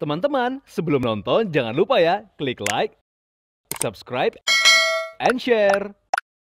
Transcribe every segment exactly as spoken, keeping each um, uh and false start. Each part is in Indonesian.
Teman-teman, sebelum nonton jangan lupa ya klik like, subscribe, and share.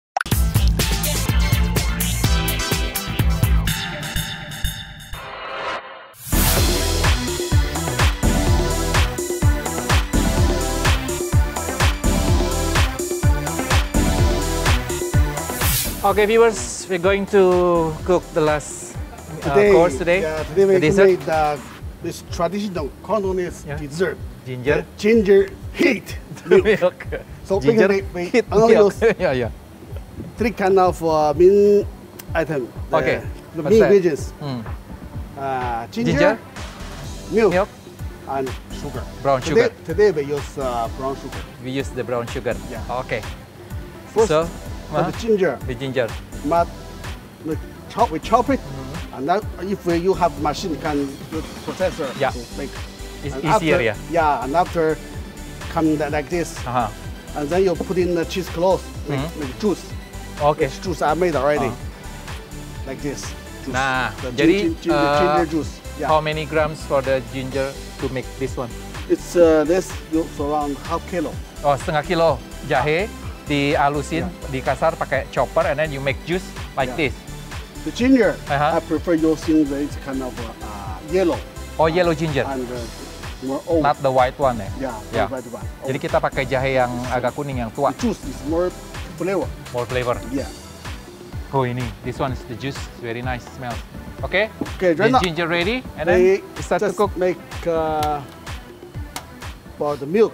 Okay, viewers, we're going to cook the last uh, Today, course today. yeah, today we the can dessert. make the, this traditional Cantonese Yeah. dessert. Ginger. The ginger heat milk. Milk. So we Ginger can make, we heat only milk. use yeah, yeah. three kind of uh, main item. The, Okay. The What's main that? ingredients: Hmm. uh, ginger, Ginger, milk, milk, and sugar. brown Today, sugar. today we use uh, brown sugar. We use the brown sugar. Yeah. Okay. First, So, for uh, the ginger, the ginger. but we chop we chop it, Mm-hmm. and then if uh, you have machine, can use processor Yeah. to make. It's And easier, after, yeah. Yeah, and after come that like this, Uh-huh. and then you put in the cheese cloth, make, Mhm. make juice. Okay. Which juice I made already, Uh. like this. Juice. Nah, the jadi, ginger, ginger, uh, ginger juice. Yeah. How many grams for the ginger to make this one? It's uh, this use around half kilo. Oh, setengah kilo jahe dihalusin, Yeah. dikasar pakai chopper, and then you make juice like Yeah. this. The ginger, Uh-huh. I prefer using this kind of uh, yellow Oh, yellow ginger, and uh, more old. not the white one ya. Yeah, Yeah. white one. Jadi kita pakai jahe yang agak kuning yang tua, The juice is more flavor. more flavor. Yeah. Oh ini, this one is the juice, very nice smell. Okay, Okay, the right now ginger ready, and then we we start to just cook. make uh, for the milk.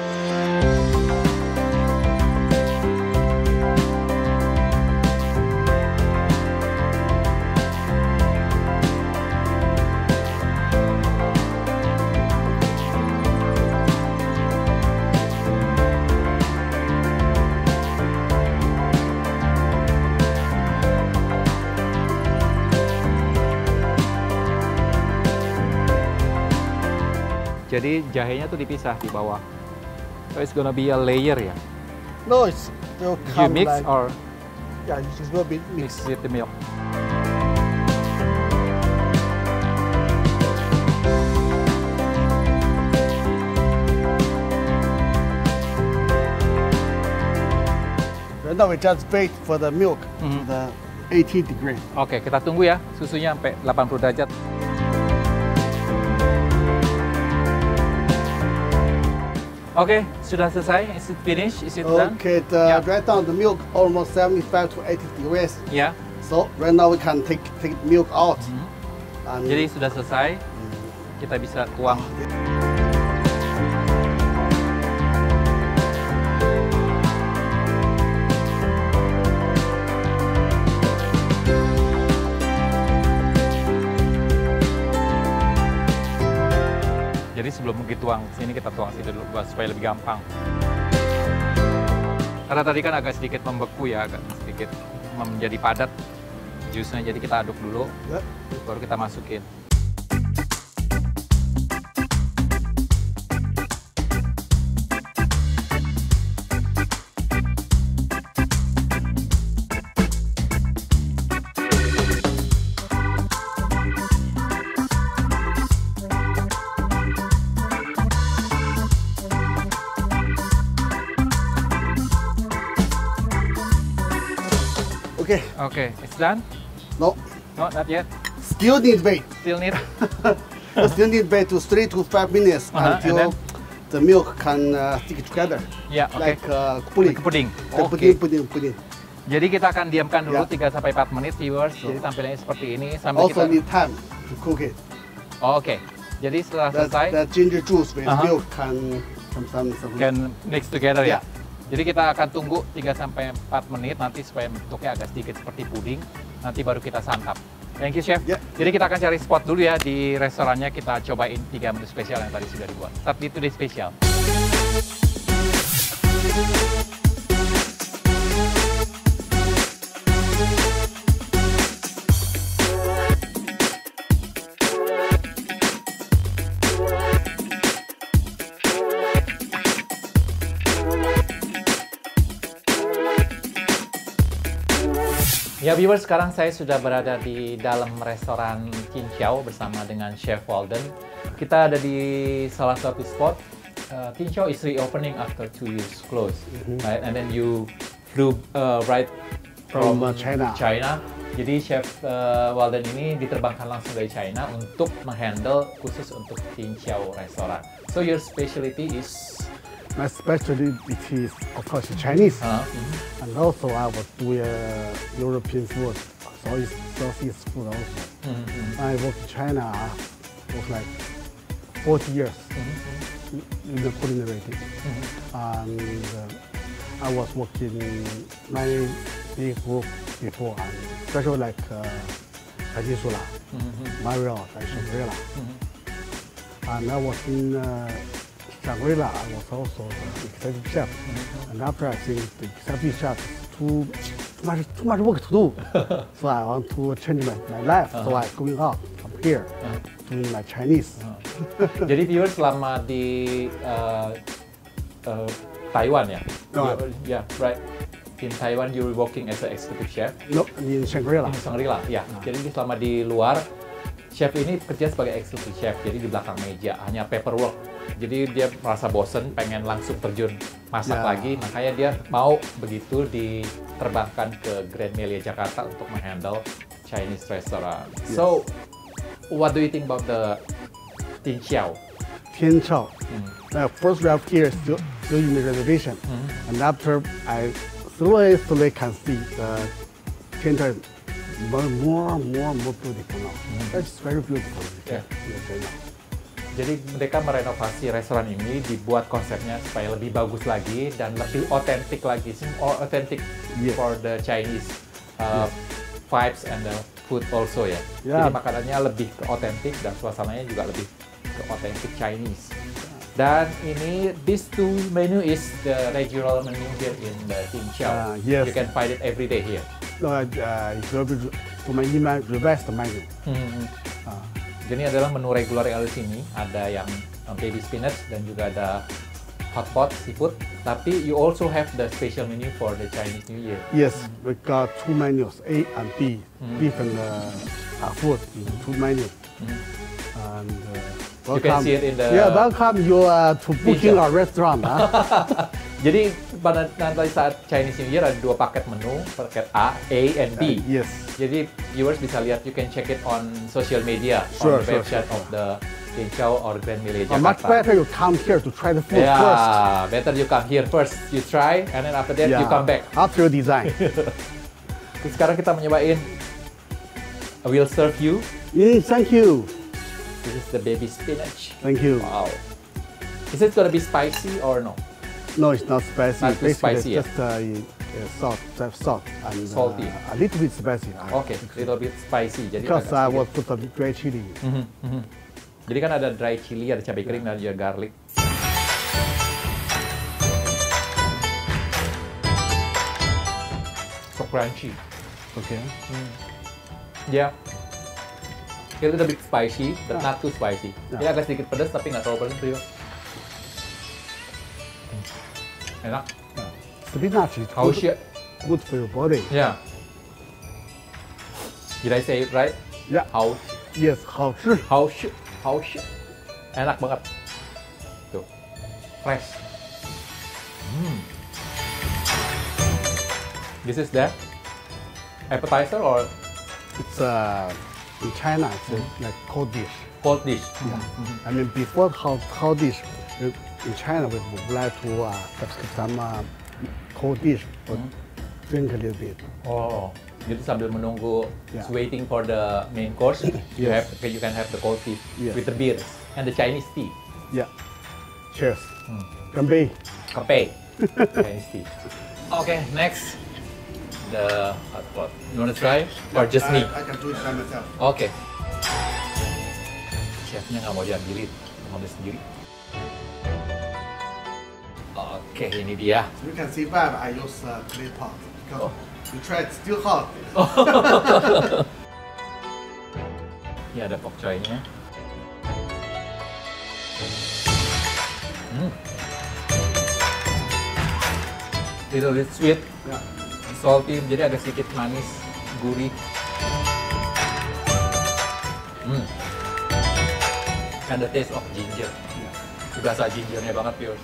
Jadi jahenya tuh dipisah di bawah. So it's gonna be a layer ya. No, it's will You come mix like, or yeah, it just will be mix mixed. with the milk. Right now we just wait for the milk to Mhm. the eighty degree. Oke, kita tunggu ya susunya sampai delapan puluh derajat. Oke, sudah selesai. Is it finished? Is it done? Okay, the, Yeah. right now the milk almost seventy-five to eighty degrees. Ya. So right now we can take take milk out. Mhm. And Jadi sudah selesai. Kita bisa tuang. Jadi sebelum dituang sini kita tuang sini dulu buat supaya lebih gampang. Karena tadi kan agak sedikit membeku ya, agak sedikit menjadi padat jusnya. Jadi kita aduk dulu, Yeah. baru kita masukin. Okay, Oke, it's done? no, No, not yet. still need wait. Still need. Still need wait to three to five minutes Uh-huh, until and the milk can uh, stick together Ya, oke. like uh, pudding. Puding. The Oke. pudding, pudding, pudding. Jadi kita akan diamkan dulu Ya. tiga sampai empat menit viewers. Jadi Ya. tampilannya seperti ini sampai Also kita. need time to cook it. Oh, Oke. Jadi setelah That, selesai that ginger juice with Uh-huh. milk can some some some. can mix together ya. Ya. Jadi kita akan tunggu tiga sampai empat menit nanti supaya bentuknya agak sedikit seperti puding. Nanti baru kita santap. Thank you chef. Ya. Jadi kita akan cari spot dulu ya di restorannya, kita cobain tiga menu spesial yang tadi sudah dibuat. Tetap di Today Special. Ya viewers, sekarang saya sudah berada di dalam restoran Cinciau bersama dengan Chef Walden. kita ada di salah satu spot. Uh, Tinchao is reopening after two years close, Mhm. right? And then you flew uh, right From, from, uh, China. China. Jadi chef uh, Walden ini diterbangkan langsung dari China untuk menghandle khusus untuk Tinchao restoran. So your specialty is My specialty is, of course, Chinese. uh, mhm. And also I was doing uh, European food, Southeast, Southeast food also. Mhm, mhm, I worked in China, was like forty years mhm, in the culinary thing. mhm. And uh, I was working in many big group before, and especially like uh, Peninsula, Mhm, Marriott, and Shangri-La. mhm. And I was in uh, Shangri-La, I was also the executive chef. And after I think the executive chef is too, too much too much work to do. So I want to change my, my life. So I going out from here, doing my Chinese. Jadi viewers selama di uh, uh, Taiwan ya, Taiwan. You- yeah, right. In Taiwan you were working as an executive chef No, in Shangri-La. in Shangri-La, ya. Jadi selama di luar, chef ini kerja sebagai executive chef, jadi di belakang meja hanya paperwork. Jadi dia merasa bosen, pengen langsung terjun masak Ya. lagi, makanya dia mau begitu diterbangkan ke Grand Melia Jakarta untuk menghandle Chinese restaurant. Yes. So, what do you think about the Tinchao? Tianchao. Hmm. Uh, first we have here still, still in the reservation. Mhm. And after I slowly, slowly can see the Tianchao more, more, more, more beautiful now. That's very beautiful. Yeah. Yes, I know. Jadi mereka merenovasi restoran ini, dibuat konsepnya supaya lebih bagus lagi dan lebih otentik lagi, more authentic Yes. for the Chinese uh, vibes and the food also ya. Yeah. Jadi makanannya lebih ke otentik dan suasananya juga lebih ke otentik Chinese. Dan ini this two menu is the regional menu here in the Tinchao. Ah, yes. You can find it every day here. No, uh, it will be to my email, revised menu. Hmm. Uh, Jadi ini adalah menu reguler yang ada di sini. Ada yang um, baby spinach dan juga ada hot pot seafood. Tapi you also have the special menu for the Chinese New Year. yes, we got two menus, A and B, beef and uh, uh, food in two menus. And uh, You can see it in the- yeah, welcome you uh, to booking Pizza. our restaurant. huh? Jadi pada nanti saat Chinese New Year ada dua paket menu, paket A, A, and B. Uh, yes. Jadi viewers bisa lihat, you can check it on social media, Sure, on the sure, website sure, of the Tinchao or Grand Melia Uh, much Jakarta. better you come here to try the food Yeah, first. better you come here first, you try, and then after that you come back. After you design. Terus sekarang kita mencobain, I will serve you. Mm, thank you. This is the baby spinach. Thank you. Wow. Is it gonna be spicy or no? No, it's not spicy. Not too Basically, spicy, it's just uh, uh, salt, just salt and uh, Salty. a little bit spicy. uh, Oke, little bit spicy. Jadi Because agak I sedikit. will put some dry chili. Mhm, mhm. Jadi kan ada dry chili, ada cabai kering, dan juga garlic. So crunchy. Okay. Ya. Yeah. A little bit spicy, but not too spicy. Ya. Ini agak sedikit pedas, tapi nggak terlalu pedas tuh. Enak. Spinach is How good, shit. good for your body. Yeah. Did I say it right? Yeah. How Yes, 好吃. how shit. How shit. Enak banget. Tuh. Fresh. Hmm. This is the appetizer or It's uh, in China, it's uh, like cold dish. cold dish? I mean, before hot, hot dish, uh, in China we would like to uh, have some uh, cold dish or drink a little bit. Oh. Jadi sambil menunggu, Yeah. waiting for the main course, you Yes. have you can have the cold tea Yes. with the beer and the Chinese tea. Yeah. Cheers. Ganbei. Kape. Chinese tea. Okay, next the hot pot. You wanna try or just me? I can do it by myself. Oke. Chefnya nggak mau diambilin, mau ambil sendiri. Oke, ini dia. You can see why I use uh, clay pot Oh. because you try it still hot. Ini ada pok choy-nya. Hmm. Little bit sweet, Yeah. salty, jadi agak sedikit manis, gurih. Hmm. and the taste of ginger. Berasa gingernya banget, pure.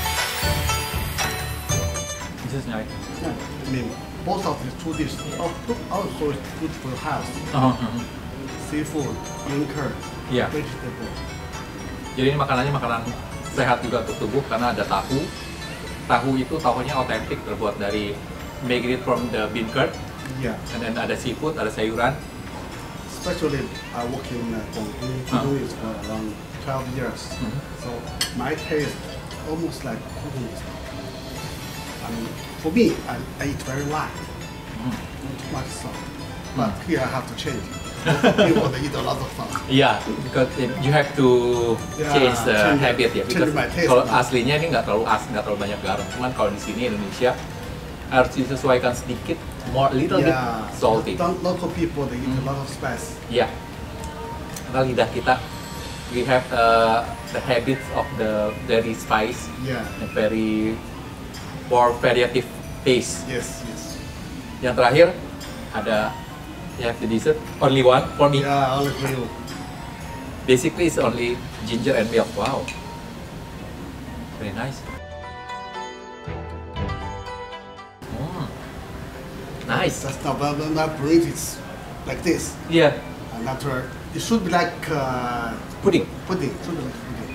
This is nice. Yeah. I mean, both of these two dishes al- also is good for your health. Uh -huh. Seafood, green curd, Iya. vegetable. Jadi ini makanannya makanan sehat juga untuk tubuh karena ada tahu. Tahu itu tahunya otentik, terbuat dari make it from the bean curd. Yeah. And then ada seafood, ada sayuran. Especially I work in uh, Guangdong. Guangdong is for around twelve years. Mhm. So my taste almost like cooking is. I mean, for me, I, I eat very light, Hmm. not too much salt. But here I have to change. People they eat a lot of salt. Iya, because it- you have to Ya, change the change- habit ya. Because change my taste. kalau aslinya ini nggak terlalu as, nggak terlalu banyak garam. Cuman kalau di sini Indonesia harus disesuaikan sedikit, more little bit Yeah. salty. Don't- Local people they eat a lot of spice. Iya. Karena lidah kita, we have uh, the habits of the very spice Yeah. and very more variative taste. Yes. Yes. Yang terakhir ada you have the dessert, only one for me. Yeah. Only for you. Basically it's only ginger and milk. Wow, very nice. Mm. Nice. That's not but when I bring it like this. Iya, And after it should be like uh, pudding. pudding. Should be like pudding.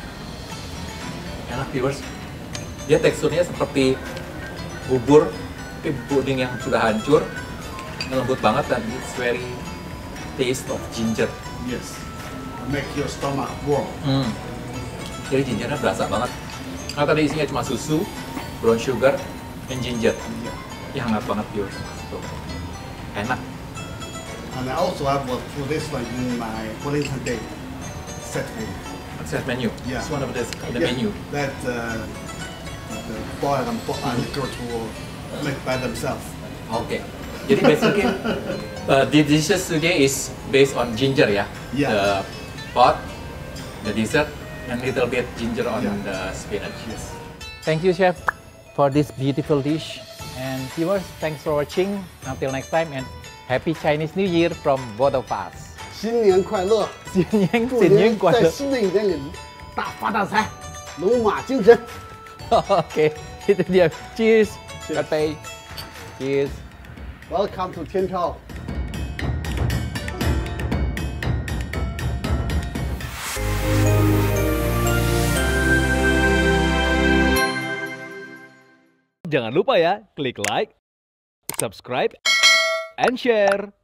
Enak viewers. Dia teksturnya seperti bubur, tapi puding yang sudah hancur, lembut banget dan it's very taste of ginger. Yes. Make your stomach warm. Hmm. Jadi gingernya berasa banget. Nah tadi isinya cuma susu, brown sugar, and ginger. Yeah. Ya hangat banget viewers. Tuh. Enak. And I also have uh, for this one in my Wellington Day set menu. Set menu. Yeah. It's one of the, the Yeah, menu. That uh, the boil and bo- and liquor to make by themselves. Oke. Jadi basically uh, the dishes today is based on ginger ya. Yeah. The pot, the dessert, and little bit ginger on Yeah. the spinach. Yes. Thank you, chef, for this beautiful dish. And viewers, thanks for watching. Until next time, and happy Chinese New Year from both of us. 新年快乐！ 新年祝新年您快乐。 在新的一年里大发大财，龙马精神。 Oke, itu dia. Cheers. Cheers. Katay. Cheers. Welcome to 天朝。 Jangan lupa ya, klik like, subscribe, and share.